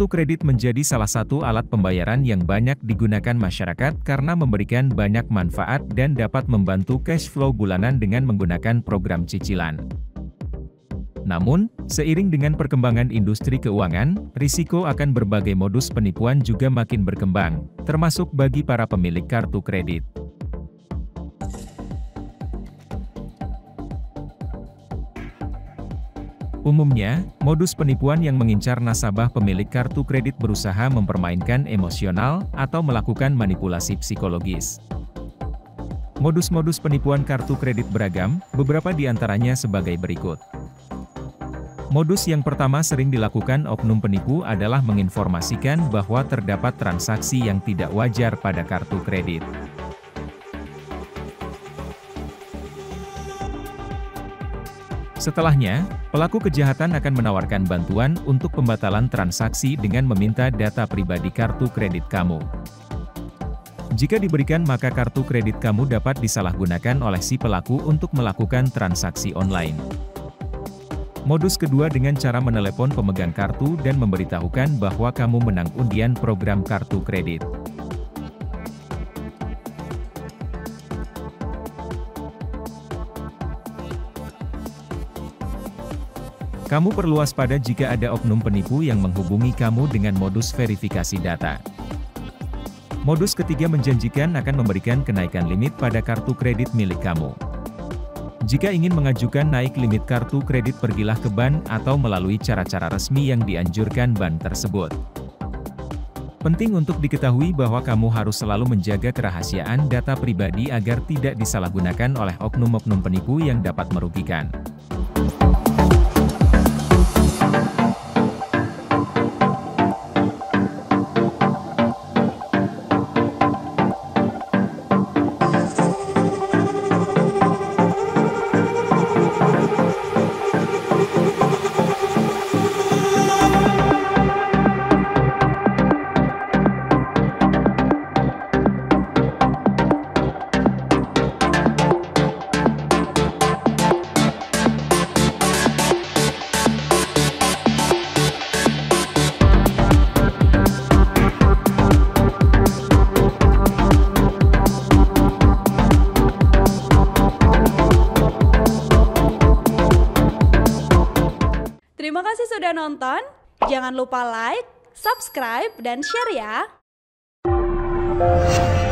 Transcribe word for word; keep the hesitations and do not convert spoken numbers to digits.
Kartu kredit menjadi salah satu alat pembayaran yang banyak digunakan masyarakat karena memberikan banyak manfaat dan dapat membantu cash flow bulanan dengan menggunakan program cicilan. Namun, seiring dengan perkembangan industri keuangan, risiko akan berbagai modus penipuan juga makin berkembang, termasuk bagi para pemilik kartu kredit. Umumnya, modus penipuan yang mengincar nasabah pemilik kartu kredit berusaha mempermainkan emosional atau melakukan manipulasi psikologis. Modus-modus penipuan kartu kredit beragam, beberapa di antaranya sebagai berikut. Modus yang pertama sering dilakukan oknum penipu adalah menginformasikan bahwa terdapat transaksi yang tidak wajar pada kartu kredit. Setelahnya, pelaku kejahatan akan menawarkan bantuan untuk pembatalan transaksi dengan meminta data pribadi kartu kredit kamu. Jika diberikan, maka kartu kredit kamu dapat disalahgunakan oleh si pelaku untuk melakukan transaksi online. Modus kedua dengan cara menelepon pemegang kartu dan memberitahukan bahwa kamu menang undian program kartu kredit. Kamu perlu waspada jika ada oknum penipu yang menghubungi kamu dengan modus verifikasi data. Modus ketiga menjanjikan akan memberikan kenaikan limit pada kartu kredit milik kamu. Jika ingin mengajukan naik limit kartu kredit, pergilah ke bank atau melalui cara-cara resmi yang dianjurkan bank tersebut. Penting untuk diketahui bahwa kamu harus selalu menjaga kerahasiaan data pribadi agar tidak disalahgunakan oleh oknum-oknum penipu yang dapat merugikan. Terima kasih sudah nonton, jangan lupa like, subscribe, dan share ya!